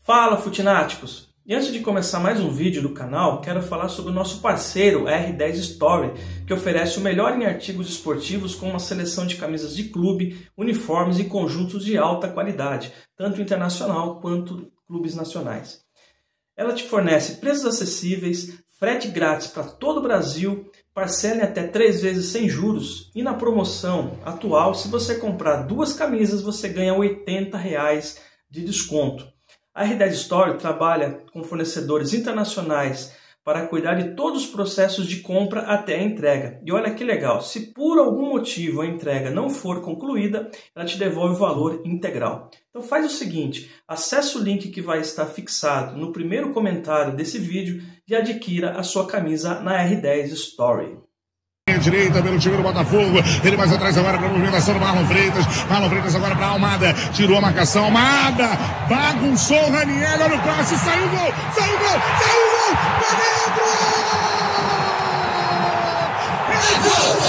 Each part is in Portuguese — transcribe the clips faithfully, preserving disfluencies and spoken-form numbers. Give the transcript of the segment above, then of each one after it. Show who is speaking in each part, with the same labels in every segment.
Speaker 1: Fala, futináticos! E antes de começar mais um vídeo do canal, quero falar sobre o nosso parceiro R dez Story, que oferece o melhor em artigos esportivos com uma seleção de camisas de clube, uniformes e conjuntos de alta qualidade, tanto internacional quanto clubes nacionais. Ela te fornece preços acessíveis, frete grátis para todo o Brasil, parcela em até três vezes sem juros e na promoção atual, se você comprar duas camisas, você ganha oitenta reais de desconto. A R dez Story trabalha com fornecedores internacionais para cuidar de todos os processos de compra até a entrega. E olha que legal, se por algum motivo a entrega não for concluída, ela te devolve o valor integral. Então faz o seguinte, acesse o link que vai estar fixado no primeiro comentário desse vídeo e adquira a sua camisa na R dez Story.
Speaker 2: Direita pelo time do Botafogo, ele mais atrás agora para a movimentação do Marlon Freitas, Marlon Freitas agora para Almada, tirou a marcação, Almada, bagunçou o Ranieri, olha o passe, saiu o gol, saiu o gol, saiu o gol, pra dentro! É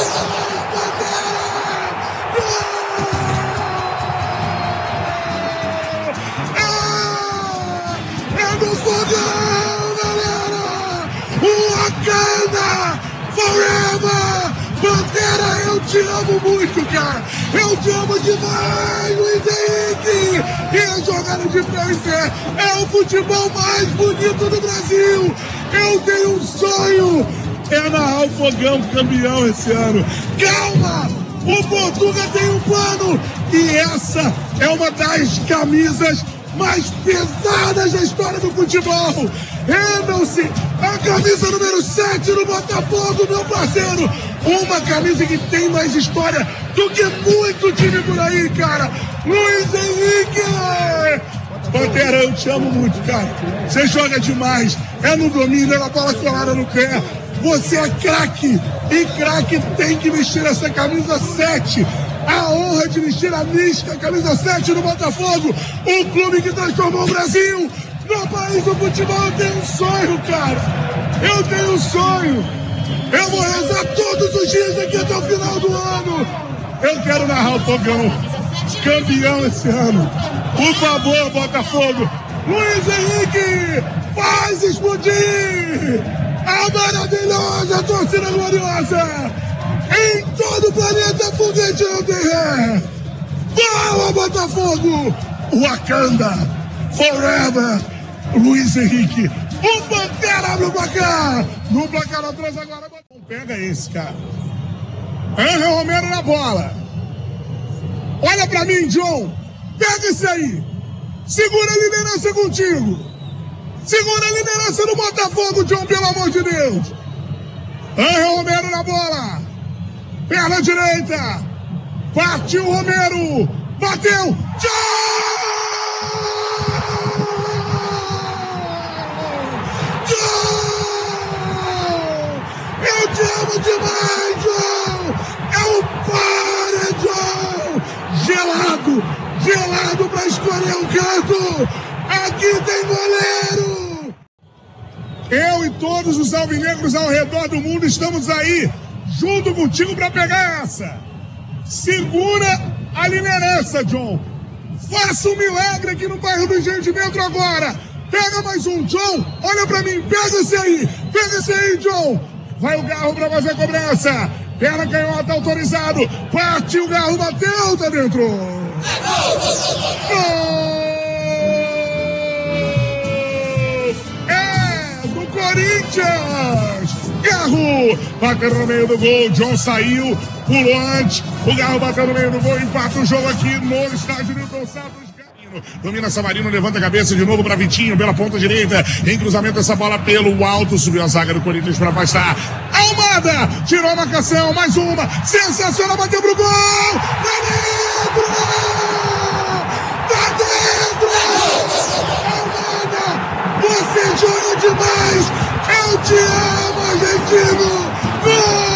Speaker 2: gol! É do fogão, galera! O Wakanda! Forever! Pantera, eu te amo muito, cara! Eu te amo demais, Luiz Henrique! E a jogada de pé em pé é o futebol mais bonito do Brasil! Eu tenho um sonho! É narrar o Fogão campeão esse ano! Calma! O Portuga tem um plano! E essa é uma das camisas mais pesadas da história do futebol! Rendam-se! A camisa número sete do Botafogo, meu parceiro! Uma camisa que tem mais história do que muito time por aí, cara! Luiz Henrique! Pantera, eu te amo muito, cara! Você joga demais! É no domínio, é na bola colada no pé! Você é craque! E craque tem que vestir essa camisa sete! A honra de vestir a mística camisa sete do Botafogo! O clube que transformou o Brasil! No país do futebol eu tenho um sonho, cara! Eu tenho um sonho! Eu vou rezar todos os dias daqui até o final do ano! Eu quero narrar o Fogão campeão esse ano! Por favor, Botafogo! Luiz Henrique! Faz explodir! A maravilhosa torcida gloriosa! Em todo o planeta foguete não tem ré! Fala, Botafogo! Wakanda! Forever! Luiz Henrique, o Pantera abre o placar, no placar atrás agora, pega esse, cara, Ángel Romero na bola, olha pra mim, John, pega esse aí, segura a liderança contigo, segura a liderança do Botafogo, John, pelo amor de Deus, Ángel Romero na bola, perna direita, partiu Romero, bateu, John! Eu te amo demais, João! É o paredão! Gelado! Gelado pra escolher um canto! Aqui tem goleiro! Eu e todos os alvinegros ao redor do mundo estamos aí, junto contigo pra pegar essa! Segura a liderança, John! Faça um milagre aqui no bairro do Entendimento agora! Pega mais um, John! Olha pra mim, pega esse aí! Pega esse aí, John! Vai o Garro pra fazer a cobrança. Perna canhota autorizado. Partiu o Garro, bateu, tá dentro. Gol! É do Corinthians. Garro bateu no meio do gol. John saiu, pulou antes. O Garro bateu no meio do gol. Empata o jogo aqui no estádio Newton Santos. Domina Savarino, levanta a cabeça de novo para Vitinho, pela ponta direita, em cruzamento essa bola pelo alto, subiu a zaga do Corinthians para afastar, Almada, tirou a marcação, mais uma, sensacional, bateu pro gol, tá dentro, tá dentro, Almada, você joga demais, eu te amo, argentino, gol!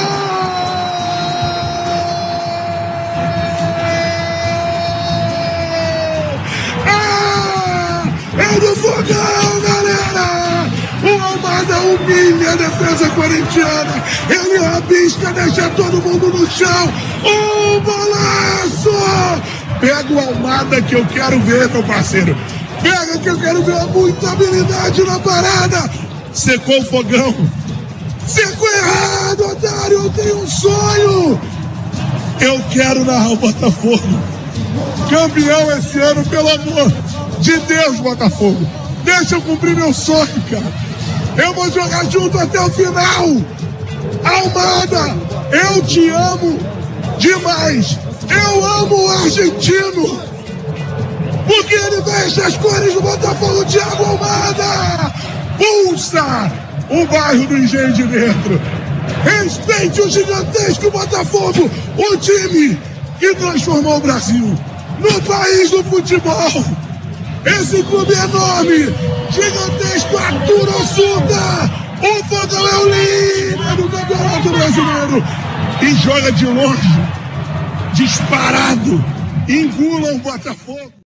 Speaker 2: É do Fogão, galera! O Almada humilha a defesa corintiana. Ele rabisca, deixa todo mundo no chão. Um golaço! Pega o Almada que eu quero ver, meu parceiro. Pega que eu quero ver muita habilidade na parada. Secou o fogão. Secou errado, otário. Eu tenho um sonho. Eu quero narrar o Botafogo campeão esse ano, pelo amor de Deus, Botafogo. Deixa eu cumprir meu sonho, cara. Eu vou jogar junto até o final. Almada, eu te amo demais. Eu amo o argentino, porque ele veste as cores do Botafogo. Thiago Almada pulsa o bairro do Engenho de Dentro. Respeite o gigantesco Botafogo, o time que transformou o Brasil no país do futebol. Esse clube enorme, gigantesco, Arthur Ossuta, o Fogão é o líder do Campeonato Brasileiro e joga de longe, disparado, engula o Botafogo.